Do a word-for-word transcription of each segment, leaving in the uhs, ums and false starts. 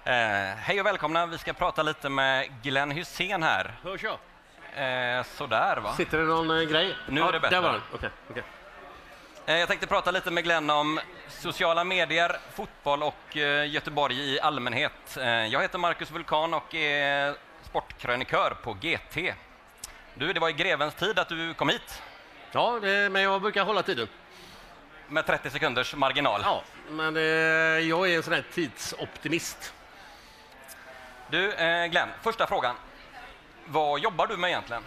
Eh, hej och välkomna. Vi ska prata lite med Glenn Hysén här. Hörs jag? Eh, sådär va? Sitter det någon eh, grej? Nu ja, är det bättre. Där var den. Okej, okej. Eh, jag tänkte prata lite med Glenn om sociala medier, fotboll och eh, Göteborg i allmänhet. Eh, jag heter Marcus Vulkan och är sportkrönikör på G T. Du, det var i grevens tid att du kom hit. Ja, det, men jag brukar hålla tiden. Med trettio sekunders marginal. Ja, men eh, jag är en sån här tidsoptimist. Du, eh, Glenn, första frågan. Vad jobbar du med egentligen?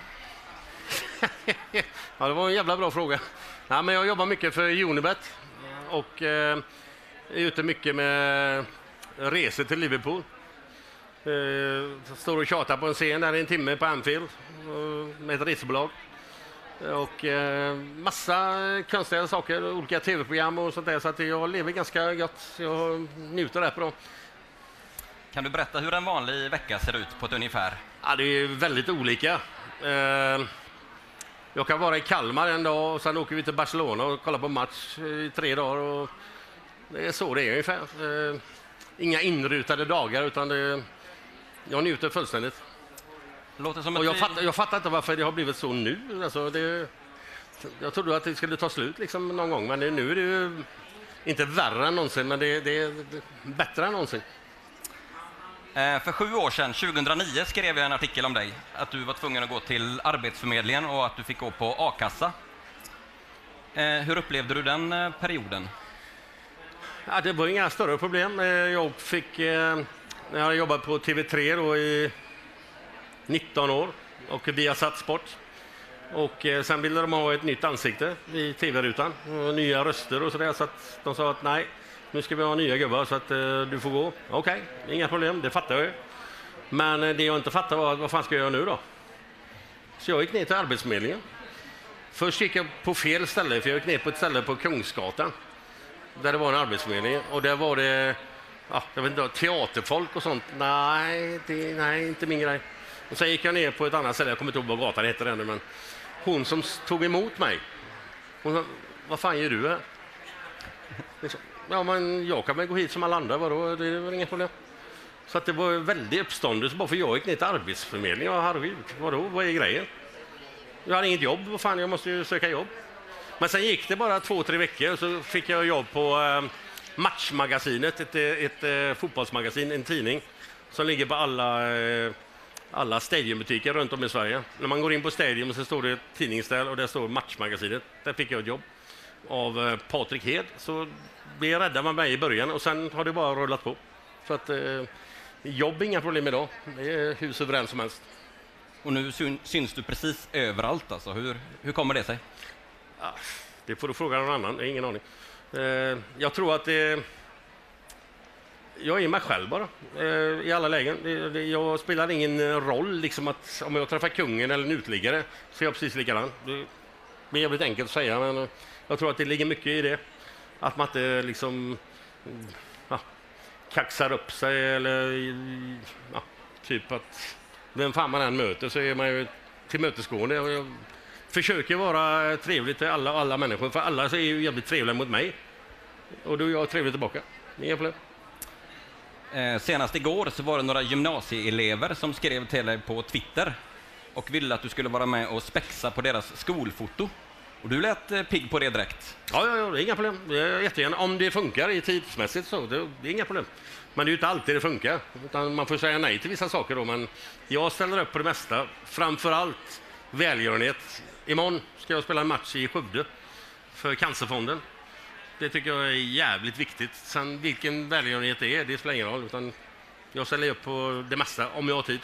Ja, det var en jävla bra fråga. Ja, men jag jobbar mycket för Unibet och eh, är ute mycket med resor till Liverpool. Eh, står och tjatar på en scen där i en timme på Anfield eh, med ett resebolag. Och eh, massa konstiga saker, olika tv-program och sånt där, så att jag lever ganska gott. Jag njuter rätt bra. Kan du berätta hur en vanlig vecka ser ut på ett ungefär? Ja, det är väldigt olika. Eh, jag kan vara i Kalmar en dag och sen åker vi till Barcelona och kollar på match i tre dagar. Och det är så det är ungefär. Eh, inga inrutade dagar, utan det, jag njuter fullständigt. Låter som och ett jag, vi... fattar, jag fattar inte varför det har blivit så nu. Alltså det, jag trodde att det skulle ta slut liksom någon gång, men det, nu är det ju inte värre än någonsin, men det, det är bättre än någonsin. Eh, för sju år sedan, tjugohundranio, skrev jag en artikel om dig. Att du var tvungen att gå till Arbetsförmedlingen och att du fick gå på a-kassa. Eh, hur upplevde du den eh, perioden? Ja, det var inga större problem. Eh, Jag fick, eh, jag har jobbat på T V tre då i nitton år och vi har satt sport. Och eh, sen ville de ha ett nytt ansikte i tv-rutan och nya röster och sådär, så att de sa att nej, nu ska vi ha nya gubbar så att eh, du får gå. Okej, okay, inga problem, det fattar jag ju. Men eh, det jag inte fattar var, vad fan ska jag göra nu då? Så jag gick ner till Arbetsförmedlingen. Först gick jag på fel ställe, för jag gick ner på ett ställe på Kungsgatan där det var en arbetsförmedling, och där var det ja, jag vet inte, teaterfolk och sånt. Nej, det, nej, inte min grej. Och sen gick jag ner på ett annat ställe, jag kommer inte ihåg vad gatan heter ännu, men hon som tog emot mig, hon sa, vad fan gör du här? Ja, men jag kan väl gå hit som alla andra, vadå? Det är väl inga problem. Så att det var väldigt uppståndelse bara för jag gick ner till Arbetsförmedlingen. Ja, herregud, vadå? Vad är grejen? Jag hade inget jobb, vad fan, jag måste ju söka jobb. Men sen gick det bara två, tre veckor och så fick jag jobb på eh, Matchmagasinet, ett, ett, ett fotbollsmagasin, en tidning som ligger på alla, eh, alla stadiumbutiker runt om i Sverige. När man går in på Stadium så står det ett tidningsställ och där står Matchmagasinet. Där fick jag ett jobb av eh, Patrik Hed. Så blev jag räddad med mig i början och sen har det bara rullat på. Så att eh, jobb är inga problem idag. Det är hur suveränt som helst. Och nu syn syns du precis överallt alltså. Hur, hur kommer det sig? Ja, det får du fråga någon annan, jag har ingen aning. Eh, jag tror att det, jag är mig själv bara, eh, i alla lägen. Det, det, jag spelar ingen roll, liksom att om jag träffar kungen eller en utliggare så är jag precis likadan. Det, det är jävligt enkelt att säga, men jag tror att det ligger mycket i det. Att man inte liksom ja, kaxar upp sig eller ja, typ att vem fan man än möter så är man ju tillmötesgående. Och jag försöker vara trevlig till alla, alla människor, för alla är ju jävligt trevliga mot mig. Och då är jag trevlig tillbaka. Inga problem. Eh, senast igår så var det några gymnasieelever som skrev till dig på Twitter och ville att du skulle vara med och spexa på deras skolfoto. Och du lät eh, pigg på det direkt. Ja, ja, ja, det är inga problem. Det är jättegärna. Om det funkar i tidsmässigt så, det, det är inga problem. Men det är ju inte alltid det funkar. Utan man får säga nej till vissa saker då. Men jag ställer upp på det mesta. Framförallt välgörenhet. Imorgon ska jag spela en match i Skövde för Cancerfonden. Det tycker jag är jävligt viktigt. Sen vilken välgörenhet det är, det spelar ingen roll. Utan jag ställer upp på det mesta om jag har tid.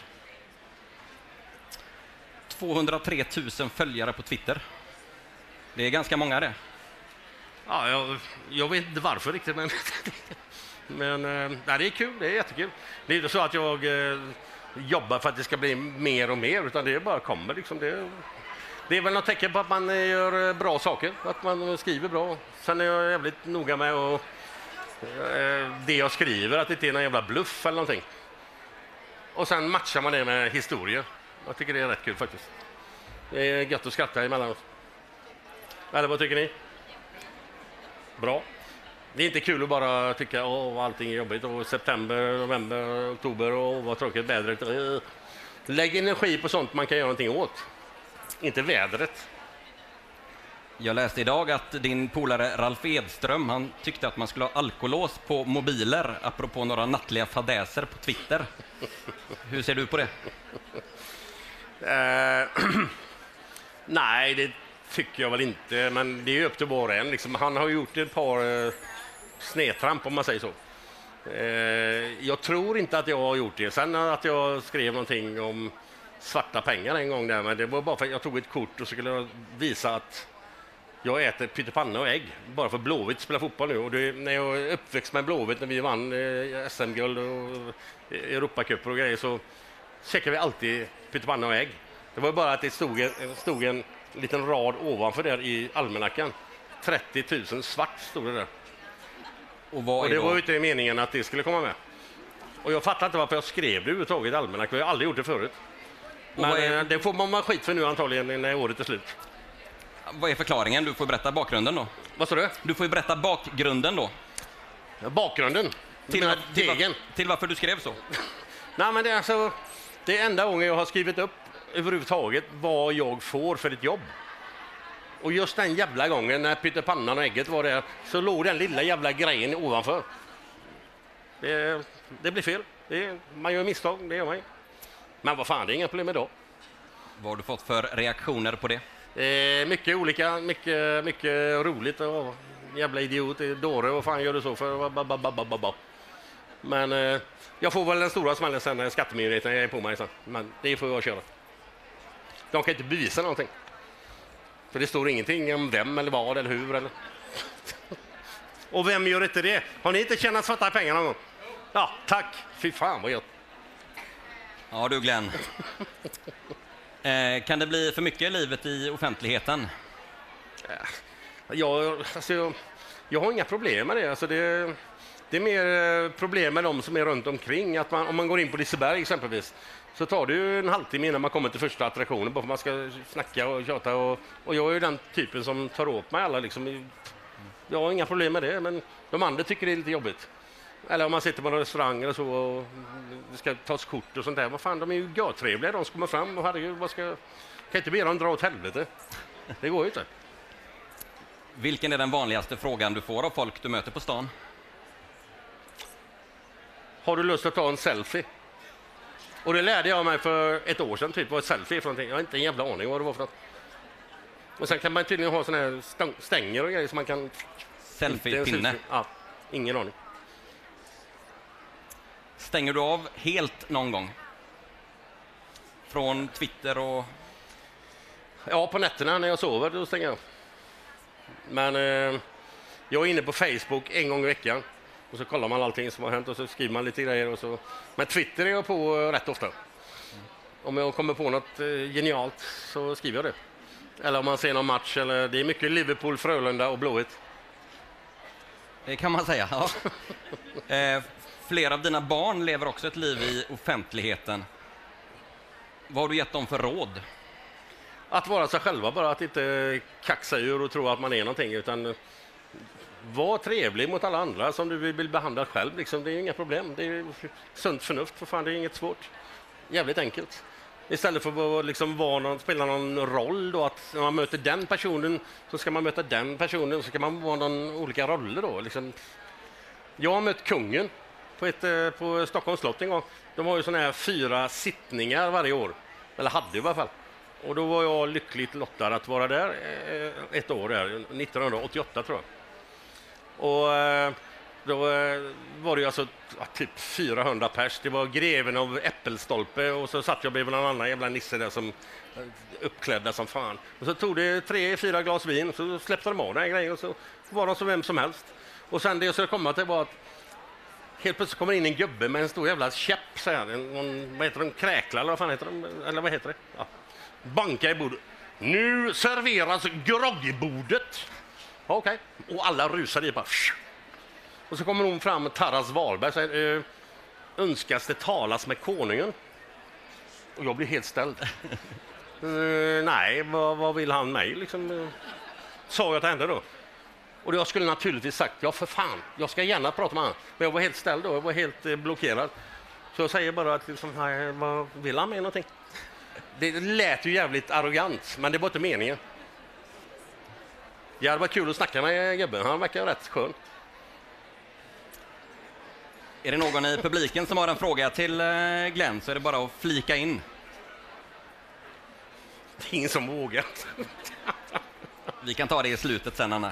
tvåhundratre tusen följare på Twitter. Det är ganska många det. Ja, jag, jag vet inte varför riktigt, men, men nej, det är kul, det är jättekul. Det är inte så att jag eh, jobbar för att det ska bli mer och mer, utan det bara kommer. Liksom. Det, det är väl något tecken på att man gör bra saker, att man skriver bra. Sen är jag jävligt noga med och, eh, det jag skriver, att det inte är någon jävla bluff eller någonting. Och sen matchar man det med historier. Jag tycker det är rätt kul faktiskt. Det är gött att skratta emellanåt. Eller vad tycker ni? Bra. Det är inte kul att bara tycka att allting är jobbigt. Och september, november, oktober och vad tråkigt vädret. Lägg energi på sånt man kan göra någonting åt. Inte vädret. Jag läste idag att din polare Ralf Edström, han tyckte att man skulle ha alkolås på mobiler apropå några nattliga fadäser på Twitter. Hur ser du på det? Uh, nej, det tycker jag väl inte, men det är upp till var och en. Liksom, han har gjort ett par uh, snedtramp om man säger så. Uh, jag tror inte att jag har gjort det. Sen att jag skrev någonting om svarta pengar en gång där, men det var bara för att jag tog ett kort och så skulle jag visa att jag äter pyttipanna och ägg bara för Blåvitt spelar fotboll nu. Och det, när jag är uppväxt med Blåvitt, när vi vann eh, S M-guld och Europacuper och grejer, så checkar vi alltid pyttipanna och ägg. Det var bara att det stod en, stod en liten rad ovanför där i almanackan. trettio tusen svart stod det där. Och, vad och det då? var ju inte meningen att det skulle komma med. Och jag fattar inte varför jag skrev det överhuvudtaget i almanackan. Jag har aldrig gjort det förut. Men är... det får man skit för nu antagligen när året är slut. Vad är förklaringen? Du får berätta bakgrunden då. Vad sa du? Du får ju berätta bakgrunden då. Bakgrunden? Till, till, till, till varför du skrev så? Nej, men det är alltså det är enda gången jag har skrivit upp överhuvudtaget vad jag får för ett jobb. Och just den jävla gången när pyttipannan och ägget var där, så låg den lilla jävla grejen ovanför. Det, det blir fel. Det, man gör misstag, det gör man. Men vad fan, det är inga problem med då. Vad har du fått för reaktioner på det? Eh, mycket olika, mycket, mycket roligt. Och jävla idiot, dåre, vad fan gör du så för? Men eh, jag får väl den stora smällen sen när skattemyndigheten är på mig. Så. Men det får jag köra. De kan inte bevisa någonting. För det står ingenting om vem eller vad eller hur. Eller. Och vem gör inte det? Har ni inte tjänat svarta pengar någon gång? Ja, tack. Fy fan vad gött. Ja du Glenn. Eh, kan det bli för mycket i livet i offentligheten? Jag, alltså, jag, jag har inga problem med det. Alltså, det. Det är mer problem med de som är runt omkring. Att man, om man går in på Liseberg exempelvis, så tar det ju en halvtimme innan man kommer till första attraktionen. Bara för man ska snacka och tjata. Och, och jag är ju den typen som tar åt mig alla. Liksom. Jag har inga problem med det, men de andra tycker det är lite jobbigt. Eller om man sitter på en restaurang eller så och det ska tas kort och sånt där. Vad fan, de är ju görtrevliga. De ska komma fram och herregud, vad ska... Kan inte be dem dra åt helvete. Det går ju inte. Vilken är den vanligaste frågan du får av folk du möter på stan? Har du lust att ta en selfie? Och det lärde jag mig för ett år sedan, typ vad ett selfie är för någonting. Jag har inte en jävla aning vad det var för något. Och sen kan man tydligen ha såna här stänger och grejer som man kan... Selfie-pinne? Ja, ingen aning. Stänger du av helt någon gång? Från Twitter och... Ja, på nätterna när jag sover, då stänger jag av. Men eh, jag är inne på Facebook en gång i veckan. Och så kollar man allting som har hänt och så skriver man lite grejer. Och så. Men Twitter är jag på eh, rätt ofta. Mm. Om jag kommer på något eh, genialt så skriver jag det. Eller om man ser någon match. Eller, det är mycket Liverpool, Frölunda och Blåvitt. Det kan man säga, ja. eh, flera av dina barn lever också ett liv i offentligheten. Vad har du gett dem för råd? Att vara sig själva, bara att inte kaxa ur och tro att man är någonting, utan var trevlig mot alla andra som du vill behandla själv. Liksom. Det är inga problem. Det är sunt förnuft, för fan, det är inget svårt. Jävligt enkelt. Istället för att liksom vara någon, spela någon roll då, att när man möter den personen så ska man möta den personen, så ska man vara någon olika roller då. Liksom. Jag har mött kungen på, ett, på Stockholms slott en gång. De har ju såna här fyra sittningar varje år. Eller hade i alla fall. Och då var jag lyckligt lottad att vara där ett år där, nittonhundraåttioåtta tror jag. Och då var det ju alltså typ fyrahundra pers. Det var greven av Äppelstolpe och så satt jag bredvid någon annan jävla nisse där som uppklädda som fan. Och så tog det tre, fyra glas vin, så släppte de av den här grejen och så var de som vem som helst. Och sen det jag skulle komma till var att helt plötsligt kommer in en gubbe med en stor jävla käpp, så här, en, vad heter de, kräkla eller vad fan heter de, eller vad heter det? Ja. Banka i bordet. Nu serveras groggbordet. Okej. Okay. Och alla rusar i bara. Och så kommer hon fram, Taras Wahlberg, och säger, önskas det talas med konungen? Och jag blir helt ställd. uh, nej, vad, vad vill han mig? Liksom, uh, sa jag till henne då. Och jag skulle naturligtvis sagt, ja för fan, jag ska gärna prata med honom. Men jag var helt ställd då, jag var helt eh, blockerad. Så jag säger bara att liksom, här, vad vill han med någonting? Det lät ju jävligt arrogant, men det var inte meningen. Ja, det var kul att snacka med gubben, han verkar rätt skön. Är det någon i publiken som har en fråga till eh, Glenn så är det bara att flika in. Det är ingen som vågar. Vi kan ta det i slutet sen annars.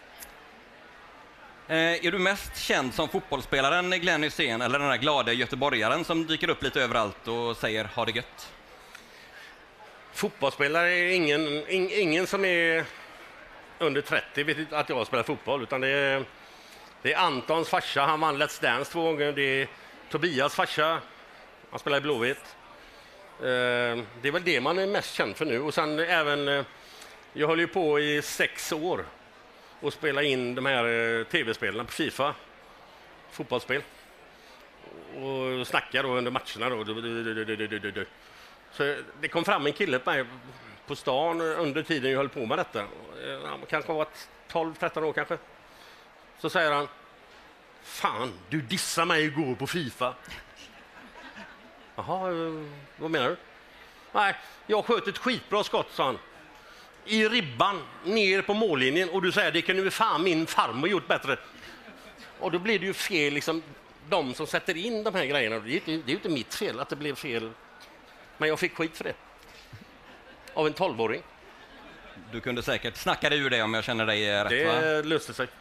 Eh, är du mest känd som fotbollsspelaren Glenn Hysén eller den där glada göteborgaren som dyker upp lite överallt och säger ha det gött? Fotbollsspelare är ingen, in, ingen som är under trettio vet inte att jag spelar fotboll, utan det är, det är Antons farsa, han vann Let's Dance två gånger, det är Tobias farsa, han spelar i Blåvitt. Eh, det är väl det man är mest känd för nu, och sen även, eh, jag höll ju på i sex år och spela in de här eh, tv-spelarna på FIFA, fotbollsspel, och snacka då under matcherna då. Du, du, du, du, du, du. Så det kom fram en kille på mig på stan under tiden jag höll på med detta. Han kanske var tolv tretton år kanske. Så säger han, fan, du dissade mig igår på FIFA. Jaha, vad menar du? Nej, jag sköt ett skitbra skott, sa han. I ribban, ner på mållinjen, och du säger, det kan ju fan min farmor gjort bättre. Och då blir det ju fel, liksom, de som sätter in de här grejerna. Det är ju inte, det är inte mitt fel att det blev fel. Men jag fick skit för det. Av en tolvåring. Du kunde säkert snacka dig ur det om jag känner dig rätt, det va? Det löste sig.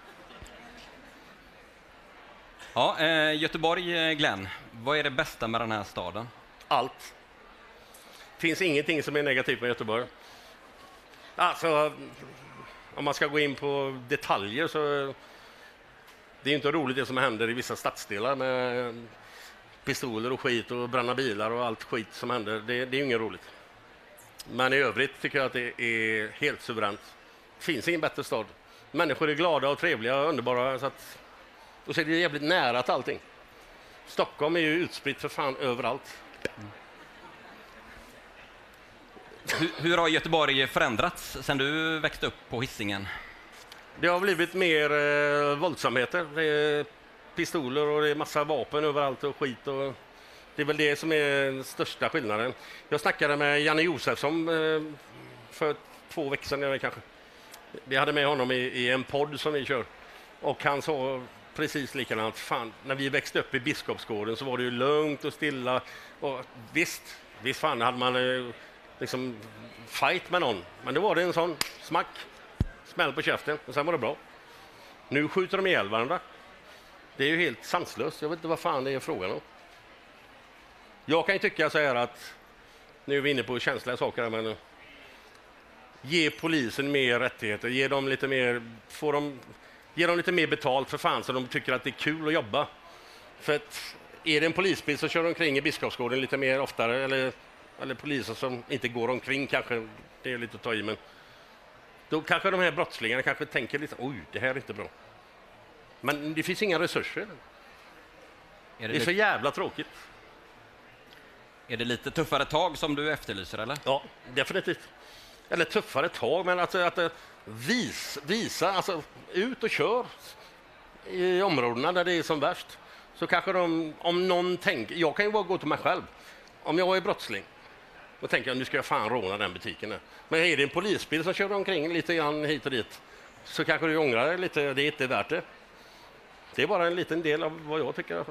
Ja, eh, Göteborg, Glenn. Vad är det bästa med den här staden? Allt. Det finns ingenting som är negativt med Göteborg. Alltså, om man ska gå in på detaljer så... Det är inte roligt det som händer i vissa stadsdelar med pistoler och skit och bränna bilar och allt skit som händer. Det, det är ju inget roligt. Men i övrigt tycker jag att det är helt suveränt. Det finns ingen bättre stad. Människor är glada och trevliga och underbara. Så att, och så är det jävligt nära till allting. Stockholm är ju utspritt för fan överallt. Mm. Hur, hur har Göteborg förändrats sedan du växte upp på Hisingen? Det har blivit mer eh, våldsamheter. Det är pistoler och det är massa vapen överallt och skit. Och det är väl det som är den största skillnaden. Jag snackade med Janne Josefsson eh, för två veckor sedan kanske. Vi hade med honom i, i en podd som vi kör. Och han sa precis likadant. Fan, när vi växte upp i Biskopsgården så var det ju lugnt och stilla. Och visst, visst fan hade man eh, liksom fight med någon. Men det var det en sån smack. Smäll på käften och sen var det bra. Nu skjuter de ihjäl varandra. Det är ju helt sanslöst. Jag vet inte vad fan det är frågan om. Jag kan ju tycka så här att nu är vi inne på känsliga saker här, men ge polisen mer rättigheter, ge dem lite mer, får dem, ge dem lite mer betalt för fan så de tycker att det är kul att jobba. För att är det en polisbil så kör de omkring i Biskopsgården lite mer oftare, eller, eller poliser som inte går omkring kanske, det är lite att ta i, men då kanske de här brottslingarna kanske tänker lite, oj, det här är inte bra. Men det finns inga resurser. Är det, det är så jävla tråkigt. Är det lite tuffare tag som du efterlyser, eller? Ja, definitivt. Eller tuffare tag, men alltså att vis, visa, alltså ut och kör i områdena där det är som värst. Så kanske de, om någon tänker, jag kan ju bara gå till mig själv. Om jag är brottsling, då tänker jag, nu ska jag fan råna den butiken. Men är det en polisbil som kör omkring lite grann hit och dit, så kanske du ångrar dig lite, det är inte värt det. Det är bara en liten del av vad jag tycker.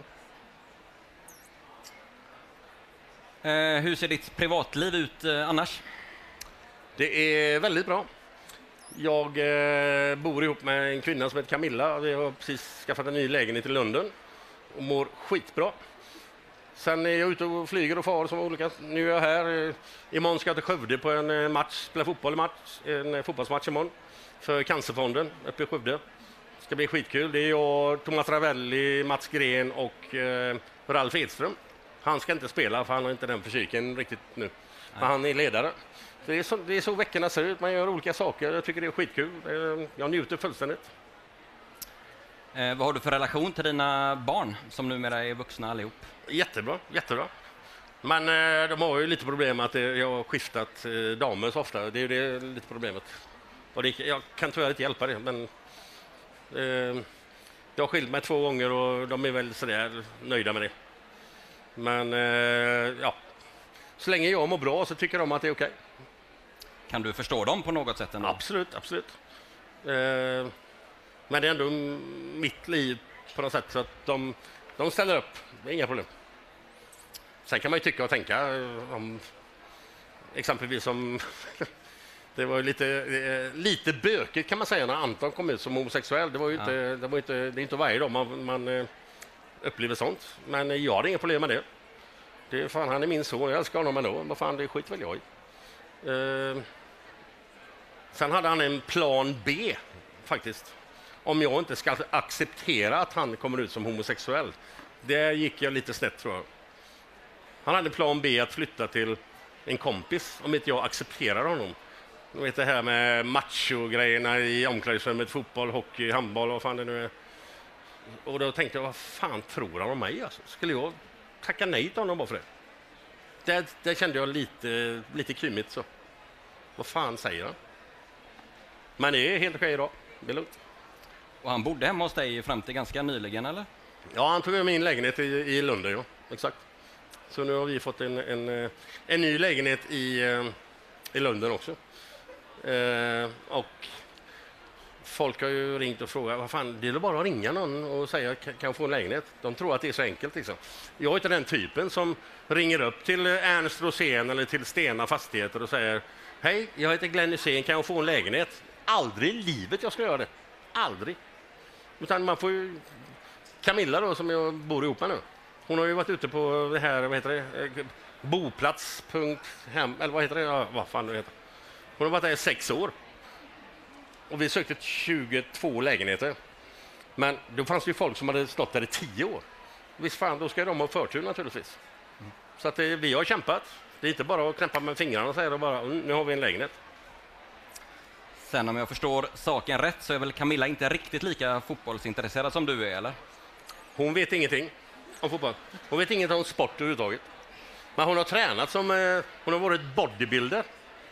Eh, hur ser ditt privatliv ut eh, annars? Det är väldigt bra. Jag eh, bor ihop med en kvinna som heter Camilla. Vi har precis skaffat en ny lägenhet i London och mår skitbra. Sen är jag ute och flyger och far som olika. Nu är jag här. Imorgon ska jag till Skövde på en match, spela fotboll i match, en fotbollsmatch imorgon för Cancerfonden uppe i Skövde. Det ska bli skitkul. Det är jag, Thomas Ravelli, Mats Gren och eh, Ralf Edström. Han ska inte spela för han har inte den fysiken riktigt nu. Men han är ledare. Det är, så, det är så veckorna ser ut. Man gör olika saker. Jag tycker det är skitkul. Jag njuter fullständigt. Eh, vad har du för relation till dina barn som numera är vuxna allihop? Jättebra, jättebra. Men eh, de har ju lite problem att eh, jag har skiftat eh, damer så ofta. Det är ju det lite problemet. Och det, jag kan tyvärr inte hjälpa det, men Eh, jag har skilt mig två gånger och de är väl sådär nöjda med det. Men eh, ja, så länge jag mår bra så tycker de att det är okej. Kan du förstå dem på något sätt ändå? Absolut, absolut. Eh, men det är ändå mitt liv på något sätt så att de, de ställer upp. Det är inga problem. Sen kan man ju tycka och tänka om exempelvis om det var lite, eh, lite bökigt kan man säga när Anton kom ut som homosexuell. Det var ju inte, ja. det var inte, det är inte varje dag man, man eh, upplever sånt. Men jag har inga problem med det. Det är fan, han är min son, jag älskar honom ändå. Vad fan, det skit väl jag i. Eh, sen hade han en plan B faktiskt. Om jag inte ska acceptera att han kommer ut som homosexuell. Det gick jag lite snett tror jag. Han hade plan B att flytta till en kompis om inte jag accepterar honom. Du vet det här med macho-grejerna i omklädningsrummet, fotboll, hockey, handboll, vad fan det nu är. Och då tänkte jag, vad fan tror han om mig? Alltså? Skulle jag tacka nej till honom bara för det? Det, det kände jag lite, lite kymigt så. Vad fan säger han? Men det är helt okej idag. Det är lugnt. Och han bodde hemma hos dig fram till ganska nyligen, eller? Ja, han tog min lägenhet i, i Lund, ja. Exakt. Så nu har vi fått en, en, en ny lägenhet i, i London också. Eh, och folk har ju ringt och frågat, vad fan, det är bara att ringa någon och säga, kan jag få en lägenhet? De tror att det är så enkelt liksom. Jag är inte den typen som ringer upp till Ernst Rosén eller till Stena Fastigheter och säger, hej, jag heter Glenn Hysén, kan jag få en lägenhet? Aldrig i livet jag ska göra det. Aldrig. Utan man får ju... Camilla då, som jag bor ihop med nu. Hon har ju varit ute på det här, vad heter det? Boplats. Hem, eller vad heter det? Ja, vad fan det heter. Hon har varit där i sex år. Och vi sökte tjugotvå lägenheter. Men då fanns det ju folk som hade stått där i tio år. Visst fan, då ska de ha förtur naturligtvis. Mm. Så att det, vi har kämpat. Det är inte bara att knäppa med fingrarna och säga bara, nu har vi en lägenhet. Sen om jag förstår saken rätt så är väl Camilla inte riktigt lika fotbollsintresserad som du är, eller? Hon vet ingenting om fotboll. Hon vet inget om sport överhuvudtaget. Men hon har tränat som... Eh, hon har varit bodybuilder.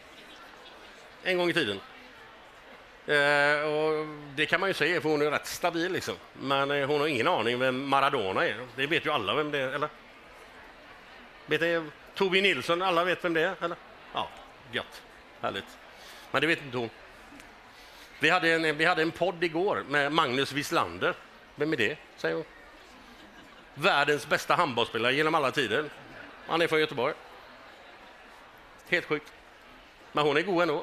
En gång i tiden. Eh, och det kan man ju säga för hon är rätt stabil liksom. Men eh, hon har ingen aning vem Maradona är. Det vet ju alla vem det är, eller? Vet det, Tobi Nilsson, alla vet vem det är, eller? Ja, gött. Härligt. Men det vet inte hon. Vi hade en, vi hade en podd igår med Magnus Wislander. Vem är det, säger hon? Världens bästa handbollsspelare genom alla tider. Han är från Göteborg. Helt sjukt. Men hon är god ändå.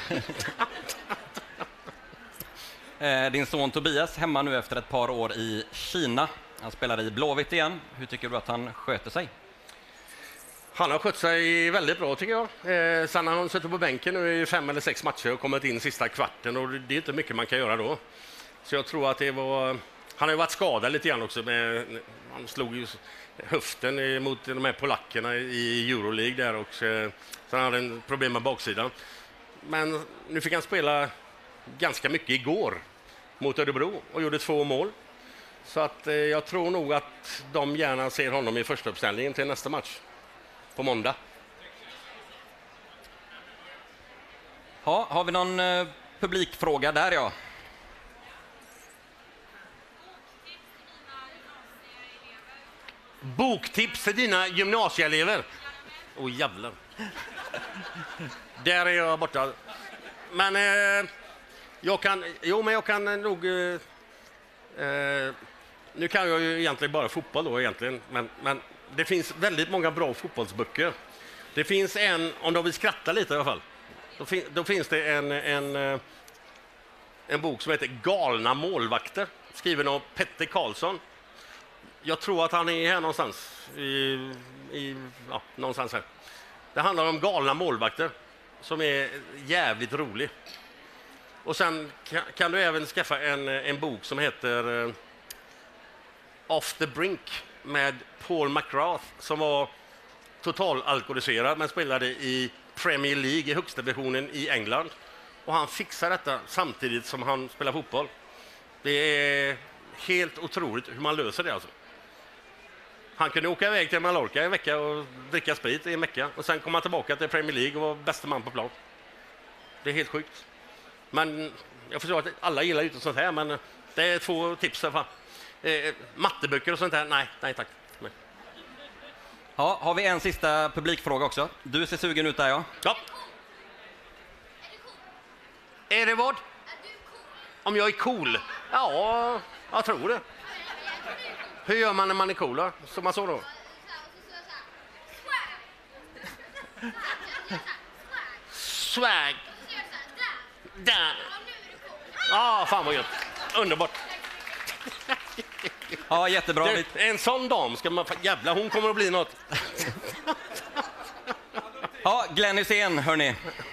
Din son Tobias hemma nu efter ett par år i Kina. Han spelar i Blåvitt igen. Hur tycker du att han sköter sig? Han har skött sig väldigt bra tycker jag. Eh, sen har han suttit på bänken nu i fem eller sex matcher och kommit in sista kvarten och det är inte mycket man kan göra då. Så jag tror att det var... Han har ju varit skadad lite grann också. Med, han slog ju höften mot de här polackerna i Euroleague där och sen hade han problem med baksidan. Men nu fick han spela ganska mycket igår mot Örebro och gjorde två mål. Så att eh, jag tror nog att de gärna ser honom i första uppställningen till nästa match. På måndag. Ja, har vi någon eh, publikfråga där, ja? Boktips till dina gymnasieelever. Åh, oh, jävlar. Där är jag borta. Men eh, jag kan... Jo, men jag kan nog... Eh, eh, nu kan jag ju egentligen bara fotboll då egentligen. Men... men det finns väldigt många bra fotbollsböcker. Det finns en, om de vill skratta lite i alla fall, då, fin, då finns det en, en, en bok som heter Galna målvakter, skriven av Petter Karlsson. Jag tror att han är här någonstans, i, i, ja, någonstans här. Det handlar om galna målvakter som är jävligt rolig. Och sen kan, kan du även skaffa en, en bok som heter uh, Off the Brink med Paul McGrath som var total alkoholiserad men spelade i Premier League i högsta divisionen i England. Och han fixar detta samtidigt som han spelar fotboll. Det är helt otroligt hur man löser det alltså. Han kunde åka iväg till Mallorca en vecka och dricka sprit i en vecka och sen komma tillbaka till Premier League och vara bästa man på plan. Det är helt sjukt. Men jag förstår att alla gillar ju inte sånt här, men Det är två tips. Fan. Eh, matteböcker och sånt där, nej, nej tack. Nej. Ja, har vi en sista publikfråga också? Du ser sugen ut där, ja. Ja. Är det vad? Om jag är cool? Ja, jag tror det. Hur gör man när man är cool då? Som man så då? Swag. Där. Ja, fan vad gött. Underbart. Ja, jättebra. Du, en sån dam ska man... Jävlar, hon kommer att bli något. Ja, Glenn Hysén, hörni.